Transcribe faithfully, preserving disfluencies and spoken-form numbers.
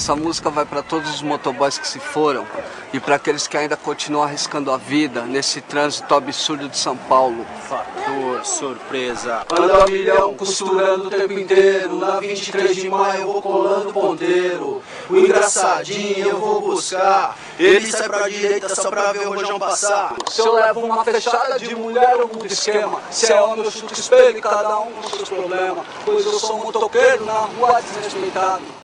Essa música vai para todos os motoboys que se foram e para aqueles que ainda continuam arriscando a vida nesse trânsito absurdo de São Paulo. Fator surpresa. Anda milhão costurando o tempo inteiro. Na vinte e três de maio eu vou colando ponteiro. O engraçadinho eu vou buscar. Ele sai pra direita só pra ver o rojão passar. Se eu levo uma fechada de mulher, eu mudo esquema. Se é homem eu chuto espelho e cada um com seus problemas. Pois eu sou um motoqueiro na rua desrespeitado.